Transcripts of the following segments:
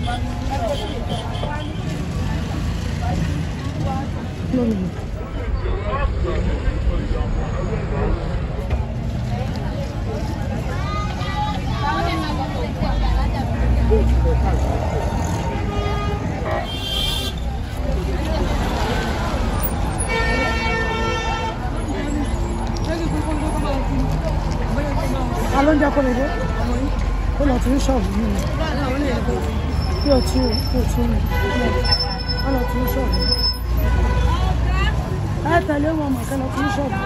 Alon ja ko le de. Ko lo tin shop ni. Yo tu. Ala tin shop. Ta le mo ma ka lo tin shop.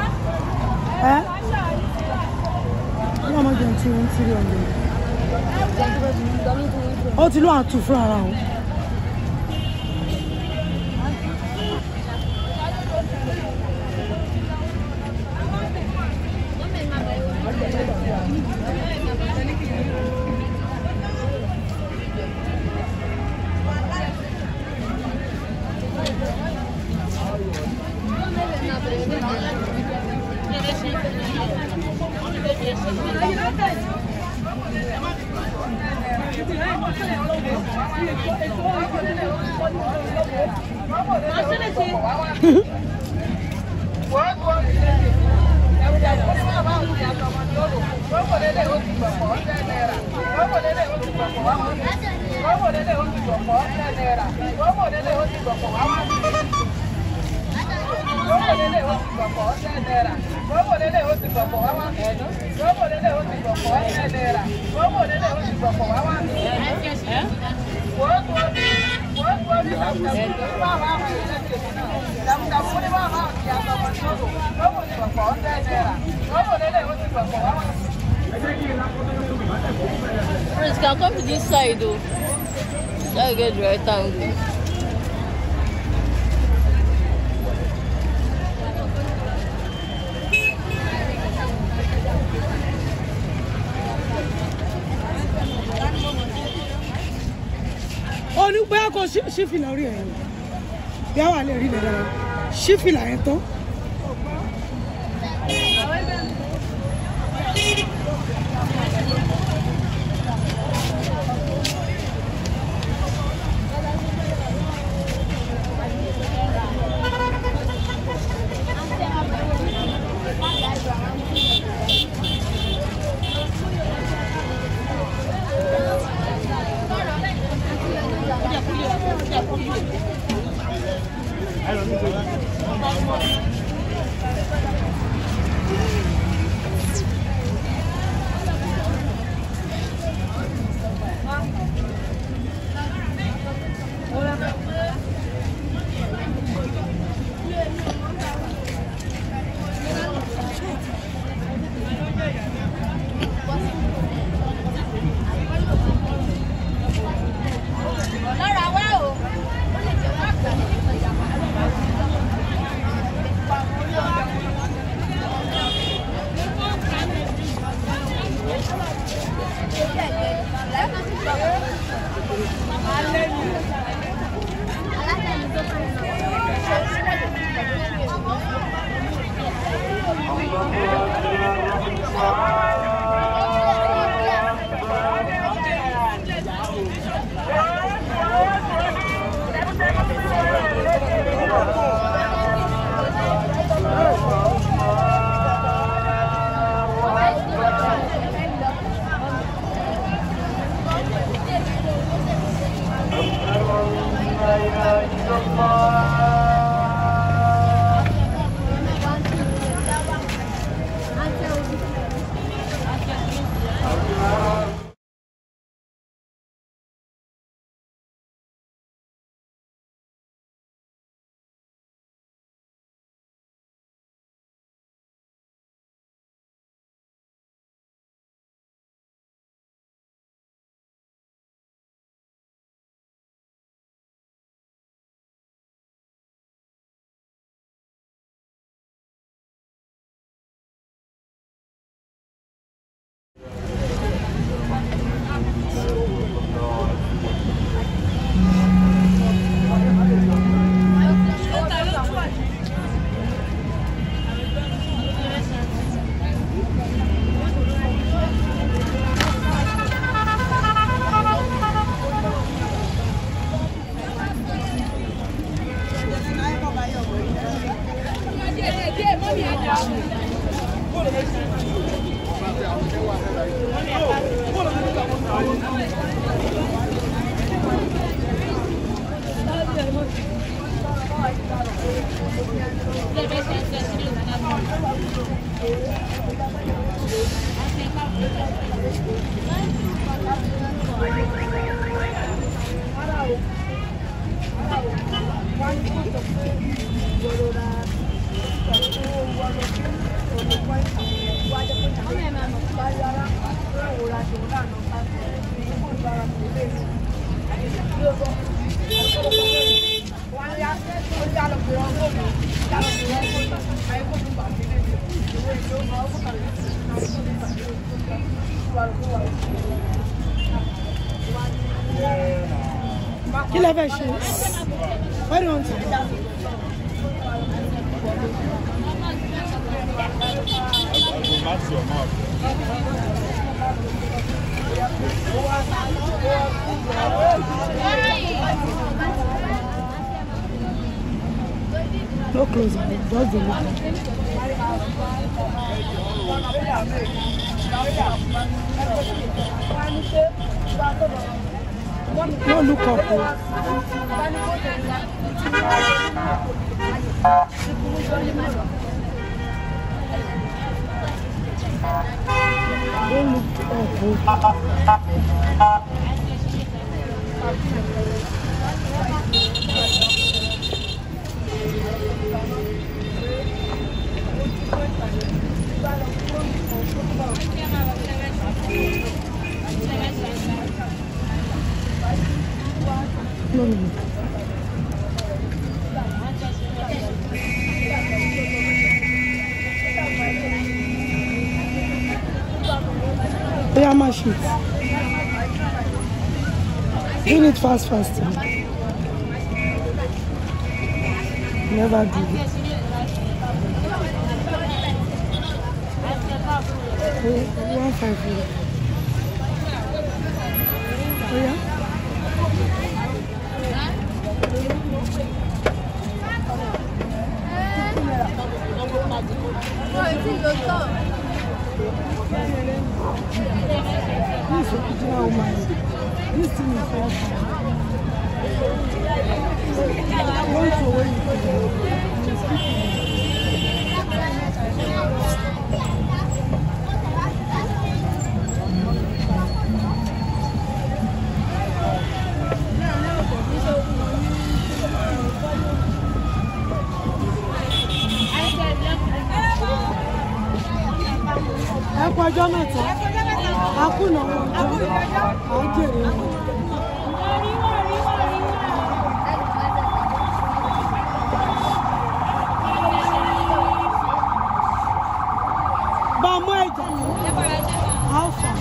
Ala ma jan ti on de. O ti lo atu fún ara o. Friends, can come to this side though. That get the right angle. Oh, ní bóyá kò ṣí fìlà orí ẹ̀ bí wà lè rí lẹ̀ dára ṣí fìlà ẹ̀ tán. Kill a version. Why don't you? That's your mouth. No closer, just the look. No look up. Don't look up. No. They are my sheets. Do it fast. Never do it. 150. Oh yeah? This thing is ọjọ́ mẹ́ta akúnà ọjọ́ àjèrè bá mú ẹ̀jẹ̀ alfa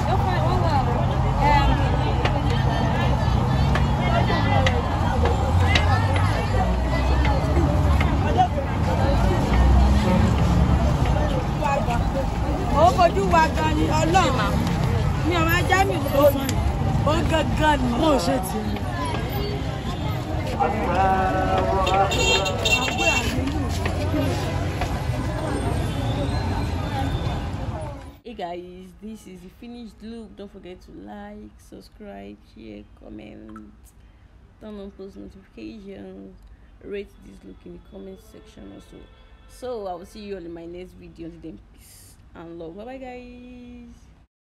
ó fojú wa gan ni ọlọ́run ní ọmọ ajá mi tó fún ó gangan ni mo ṣe tì í. Hey guys, this is the finished look. Don't forget to like, subscribe, share, comment, turn on post notifications, rate this look in the comment section also. So I will see you all in my next video. Until then, peace and love. Bye bye guys.